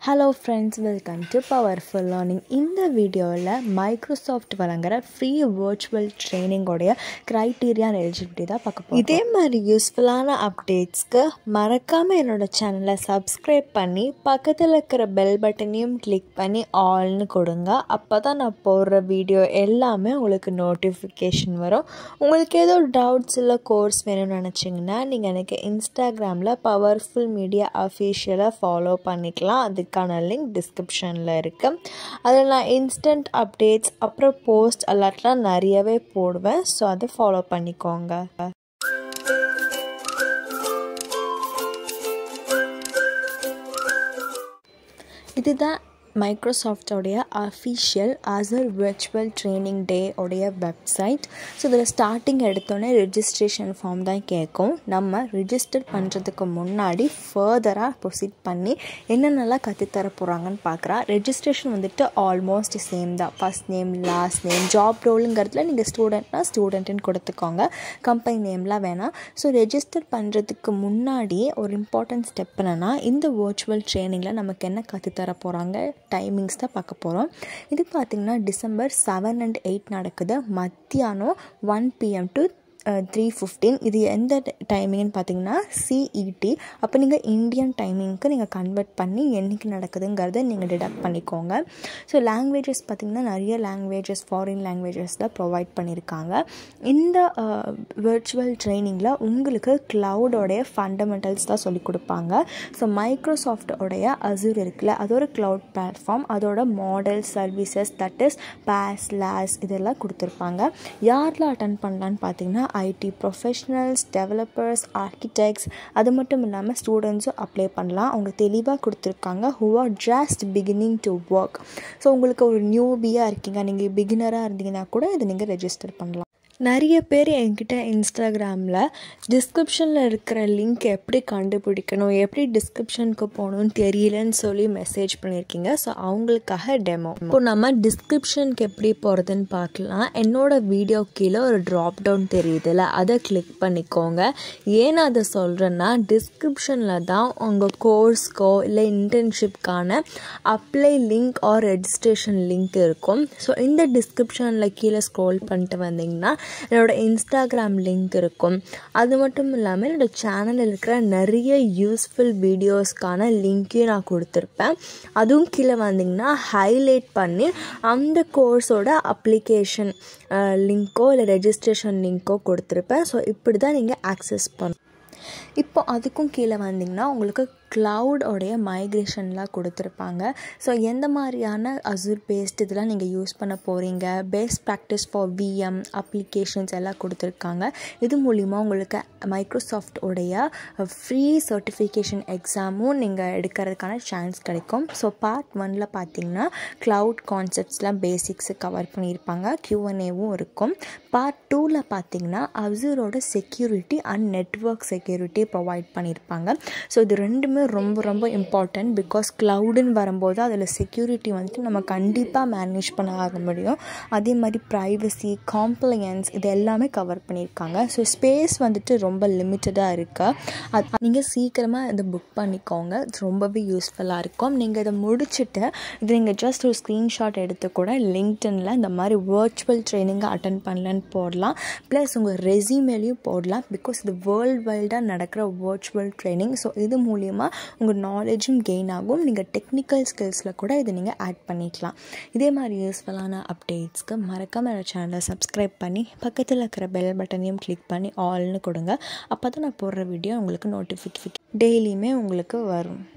Hello friends, welcome to Powerful Learning. இந்த வீடியோவில் Microsoft வழங்குற ஃப்ரீ வர்ச்சுவல் ட்ரைனிங்கோடைய க்ரைட்டீரியா அண்ட் எலிஜிபிலிட்டி தான் பார்க்க போகிறோம். இதே மாதிரி யூஸ்ஃபுல்லான அப்டேட்ஸ்க்கு மறக்காமல் என்னோட சேனலை சப்ஸ்கிரைப் பண்ணி பக்கத்தில் இருக்கிற பெல் பட்டனையும் கிளிக் பண்ணி ஆல்னு கொடுங்க. அப்போ தான் நான் போடுற வீடியோ எல்லாமே உங்களுக்கு நோட்டிஃபிகேஷன் வரும். உங்களுக்கு ஏதோ டவுட்ஸ் இல்லை கோர்ஸ் வேணும்னு நினச்சிங்கன்னா நீங்கள் எனக்கு இன்ஸ்டாகிராமில் பவர்ஃபுல் மீடியா அஃபீஷியலாக ஃபாலோ பண்ணிக்கலாம். அதுக்கான லிங்க் டிஸ்கிரிப்ஷனில் இருக்குது. அதில் நான் இன்ஸ்டன்ட் அப்டேட்ஸ் அப்புறம் போஸ்ட் அலர்ட்லாம் நிறையவே போடுவேன். ஸோ அதை ஃபாலோ பண்ணிக்கோங்க. இதுதான் மைக்ரோசாஃப்டோடைய official Azure virtual training day உடைய வெப்சைட். ஸோ இதில் ஸ்டார்டிங் எடுத்தோடனே ரெஜிஸ்ட்ரேஷன் ஃபார்ம் தான் கேட்கும். நம்ம ரிஜிஸ்டர் பண்ணுறதுக்கு முன்னாடி ஃபர்தராக ப்ரொசீட் பண்ணி என்னென்னலாம் கற்றுத்தர போகிறாங்கன்னு பார்க்குறா. ரெஜிஸ்ட்ரேஷன் வந்துட்டு ஆல்மோஸ்ட் சேம் தான். First name, last name, job ரோலுங்கிறதுல நீங்கள் ஸ்டூடெண்ட்னா ஸ்டூடெண்ட்டுன்னு கொடுத்துக்கோங்க. கம்பெனி நேம்லாம் வேணாம். ஸோ ரெஜிஸ்டர் பண்ணுறதுக்கு முன்னாடி ஒரு இம்பார்ட்டன்ட் ஸ்டெப் என்னென்னா, இந்த வர்ச்சுவல் ட்ரைனிங்கில் நமக்கு என்ன கற்றுத்தர போகிறாங்க, டைமிங்ஸ் தான் பார்க்க போகிறோம். இது பார்த்திங்கன்னா December 7 and 8 நடக்குது. மத்தியானம் 1 PM to 3:15. இது எந்த டைமிங்னு பார்த்தீங்கன்னா CET. அப்போ நீங்கள் இந்தியன் டைமிங்க்கு நீங்கள் கன்வெர்ட் பண்ணி என்றைக்கு நடக்குதுங்கிறத நீங்கள் டிடக்ட் பண்ணிக்கோங்க. ஸோ லாங்குவேஜஸ் பார்த்திங்கன்னா நிறைய லாங்குவேஜஸ், ஃபாரின் லாங்குவேஜஸ் தான் ப்ரொவைட் பண்ணியிருக்காங்க. இந்த விர்ச்சுவல் ட்ரைனிங்கில் உங்களுக்கு க்ளவுடோடைய ஃபண்டமெண்டல்ஸ் தான் சொல்லிக் கொடுப்பாங்க. ஸோ மைக்ரோசாஃப்டோடைய அசூர் இருக்குல்ல, அது ஒரு க்ளவுட் பிளாட்ஃபார்ம். அதோட model services, that is PaaS, LaaS இதெல்லாம் கொடுத்துருப்பாங்க. யாரெலாம் அட்டன் பண்ணலான்னு பார்த்தீங்கன்னா ஐடி ப்ரொஃபஷனல்ஸ், டெவலப்பர்ஸ், ஆர்கிடெக்ட்ஸ், அது மட்டும் இல்லாமல் ஸ்டூடெண்ட்ஸும் அப்ளை பண்ணலாம். அவங்க தெளிவாக கொடுத்துருக்காங்க who are just beginning to work. So உங்களுக்கு ஒரு நியூபியாக இருக்கீங்க, நீங்கள் பிகினராக இருந்தீங்கன்னா கூட இதை நீங்கள் ரெஜிஸ்டர் பண்ணலாம். நிறைய பேர் என்கிட்ட இன்ஸ்டாகிராமில் டிஸ்கிரிப்ஷனில் இருக்கிற லிங்க் எப்படி கண்டுபிடிக்கணும், எப்படி டிஸ்கிரிப்ஷனுக்கு போகணும்னு தெரியலன்னு சொல்லி மெசேஜ் பண்ணியிருக்கீங்க. ஸோ அவங்களுக்காக டெமோ. இப்போ நம்ம டிஸ்கிரிப்ஷனுக்கு எப்படி போகிறதுன்னு பார்க்கலாம். என்னோட வீடியோ கீழே ஒரு ட்ராப் டவுன் தெரியுதுல்ல, அதை கிளிக் பண்ணிக்கோங்க. ஏன் அதை சொல்கிறேன்னா, டிஸ்கிரிப்ஷனில் தான் உங்கள் கோர்ஸ்க்கோ இல்லை இன்டர்ன்ஷிப்கான apply link or registration link இருக்கும். ஸோ இந்த டிஸ்கிரிப்ஷனில் கீழே ஸ்க்ரோல் பண்ணிட்டு வந்தீங்கன்னா என்னோடய இன்ஸ்டாகிராம் லிங்க் இருக்கும். அது மட்டும் இல்லாமல் என்னோடய சேனலில் இருக்கிற நிறைய யூஸ்ஃபுல் வீடியோஸ்க்கான லிங்க்கையும் நான் கொடுத்துருப்பேன். அதுவும் கீழே வந்திங்கன்னா ஹைலைட் பண்ணி அந்த கோர்ஸோட அப்ளிகேஷன் லிங்க்கோ இல்லை ரெஜிஸ்ட்ரேஷன் லிங்க்கோ கொடுத்துருப்பேன். ஸோ இப்படி தான் நீங்கள் ஆக்சஸ் பண்ணணும். இப்போ அதுக்கும் கீழே வந்திங்கன்னா உங்களுக்கு க்ளவுடோடைய மைக்ரேஷன்லாம் கொடுத்துருப்பாங்க. ஸோ எந்த மாதிரியான அசூர் பேஸ்ட் இதெல்லாம் நீங்கள் யூஸ் பண்ண போகிறீங்க, best practice for VM applications எல்லாம் கொடுத்துருக்காங்க. இது மூலிமா உங்களுக்கு மைக்ரோசாஃப்டோடைய ஃப்ரீ சர்டிஃபிகேஷன் எக்ஸாமும் நீங்கள் எடுக்கிறதுக்கான சான்ஸ் கிடைக்கும். ஸோ பார்ட் 1ல் பார்த்தீங்கன்னா க்ளவுட் கான்செப்ட்ஸ்லாம் பேசிக்ஸு கவர் பண்ணியிருப்பாங்க. Q&Aவும் இருக்கும். பார்ட் 2ல் பார்த்தீங்கன்னா அசூரோட security and network security provide பண்ணியிருப்பாங்க. ஸோ இது ரெண்டுமே ரொம்ப ரொம்ப இம்பார்ட்டன்ட். பிகாஸ் க்ளவுடுன்னு வரும்போது அதில் செக்யூரிட்டி வந்துட்டு நம்ம கண்டிப்பாக மேனேஜ் பண்ண ஆக முடியும். அதே மாதிரி ப்ரைவசி, காம்ப்ளையன்ஸ் இது எல்லாமே கவர் பண்ணியிருக்காங்க. ஸோ ஸ்பேஸ் வந்துட்டு ரொம்ப லிமிட்டடாக இருக்குது. நீங்கள் சீக்கிரமாக இதை புக் பண்ணிக்கோங்க. ரொம்பவே யூஸ்ஃபுல்லாக இருக்கும். நீங்கள் இதை முடிச்சுட்டு இது நீங்கள் ஜஸ்ட் ஒரு ஸ்க்ரீன்ஷாட் எடுத்து கூட லிங்க்டின்ல இந்த மாதிரி வர்ச்சுவல் ட்ரைனிங்கை அட்டன் பண்ணலன்னு போடலாம். ப்ளஸ் உங்கள் ரெஸ்யூமேலையும் போடலாம். பிகாஸ் இது வேர்ல்டு வைல்டாக நடக்கிற வர்ச்சுவல் ட்ரைனிங். ஸோ இது மூலிமா உங்கள் நாலேஜும் கெயின் ஆகும். நீங்கள் டெக்னிக்கல் ஸ்கில்ஸில் கூட இதை நீங்கள் ஆட் பண்ணிக்கலாம். இதே மாதிரி யூஸ்ஃபுல்லான அப்டேட்ஸ்க்கு மறக்காமல் என்னோட சேனலை சப்ஸ்கிரைப் பண்ணி பக்கத்தில் இருக்கிற பெல் பட்டனையும் கிளிக் பண்ணி ஆல்னு கொடுங்க. அப்போ தான் நான் போடுற வீடியோ உங்களுக்கு நோட்டிஃபிகேஷன் டெய்லியுமே உங்களுக்கு வரும்.